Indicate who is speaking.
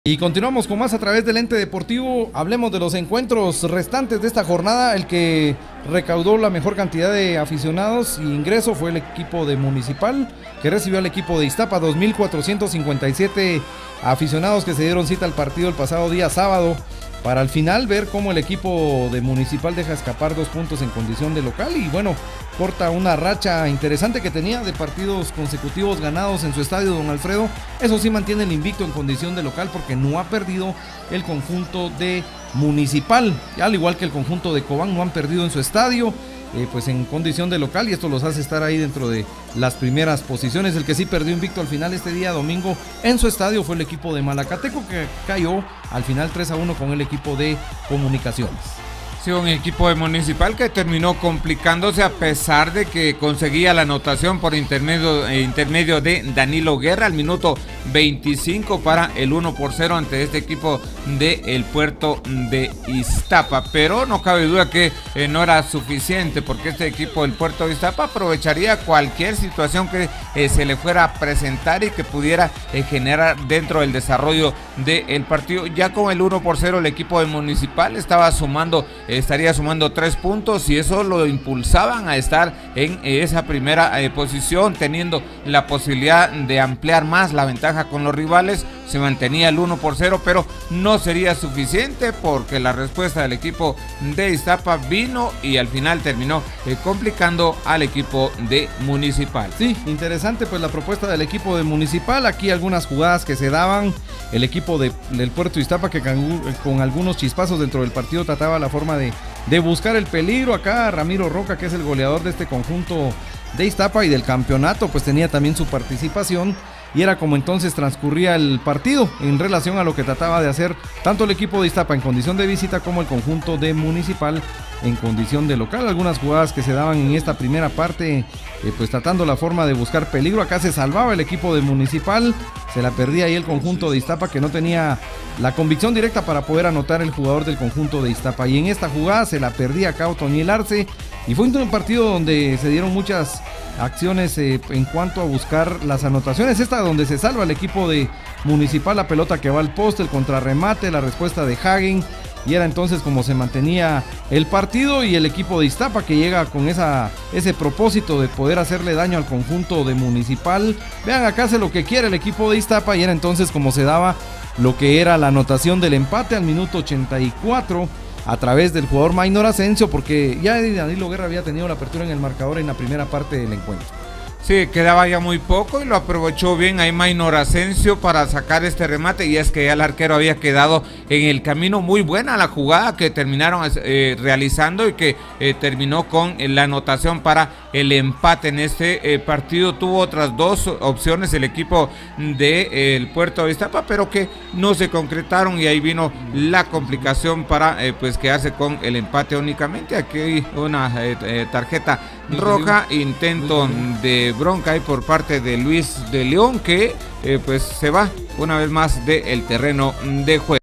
Speaker 1: Y continuamos con más a través del Ente Deportivo. Hablemos de los encuentros restantes de esta jornada. El que recaudó la mejor cantidad de aficionados y ingreso fue el equipo de Municipal, que recibió al equipo de Iztapa. 2.457 aficionados que se dieron cita al partido el pasado día sábado, para al final ver cómo el equipo de Municipal deja escapar 2 puntos en condición de local y bueno, corta una racha interesante que tenía de partidos consecutivos ganados en su estadio Don Alfredo. Eso sí, mantiene el invicto en condición de local porque no ha perdido el conjunto de Municipal, al igual que el conjunto de Cobán no han perdido en su estadio. Pues en condición de local, y esto los hace estar ahí dentro de las primeras posiciones. El que sí perdió invicto al final este día domingo en su estadio fue el equipo de Malacateco, que cayó al final 3-1 con el equipo de Comunicaciones.
Speaker 2: Sí, un equipo de Municipal que terminó complicándose a pesar de que conseguía la anotación por intermedio de Danilo Guerra al minuto 25 para el 1-0 ante este equipo del puerto de Iztapa. Pero no cabe duda que no era suficiente, porque este equipo del puerto de Iztapa aprovecharía cualquier situación que se le fuera a presentar y que pudiera generar dentro del desarrollo del partido. Ya con el 1-0 el equipo de Municipal estaría sumando 3 puntos y eso lo impulsaban a estar en esa primera posición, teniendo la posibilidad de ampliar más la ventaja con los rivales. Se mantenía el 1-0, pero no sería suficiente porque la respuesta del equipo de Iztapa vino y al final terminó complicando al equipo de Municipal.
Speaker 1: Sí, interesante pues la propuesta del equipo de Municipal. Aquí algunas jugadas que se daban. El equipo del puerto de Iztapa que con algunos chispazos dentro del partido trataba la forma de buscar el peligro. Acá Ramiro Roca, que es el goleador de este conjunto de Iztapa y del campeonato, pues tenía también su participación. Y era como entonces transcurría el partido en relación a lo que trataba de hacer tanto el equipo de Iztapa en condición de visita como el conjunto de Municipal en condición de local. Algunas jugadas que se daban en esta primera parte, pues tratando la forma de buscar peligro. Acá se salvaba el equipo de Municipal, se la perdía ahí el conjunto de Iztapa, que no tenía la convicción directa para poder anotar el jugador del conjunto de Iztapa. Y en esta jugada se la perdía acá Otoniel Arce. Y fue un partido donde se dieron muchas acciones en cuanto a buscar las anotaciones. Esta donde se salva el equipo de Municipal, la pelota que va al poste, el contrarremate, la respuesta de Hagen. Y era entonces como se mantenía el partido, y el equipo de Iztapa que llega con ese propósito de poder hacerle daño al conjunto de Municipal. Vean, acá hace lo que quiere el equipo de Iztapa, y era entonces como se daba lo que era la anotación del empate al minuto 84 a través del jugador Maynor Asensio, porque ya Danilo Guerra había tenido la apertura en el marcador en la primera parte del encuentro.
Speaker 2: Sí, quedaba ya muy poco y lo aprovechó bien ahí Maynor Asensio para sacar este remate, y es que ya el arquero había quedado en el camino. Muy buena la jugada que terminaron realizando y que terminó con la anotación para el empate en este partido. Tuvo otras 2 opciones el equipo del puerto de Iztapa, pero que no se concretaron, y ahí vino la complicación para pues quedarse con el empate únicamente. Aquí hay una tarjeta roja, intento de bronca ahí por parte de Luis de León, que pues se va una vez más del terreno de juego.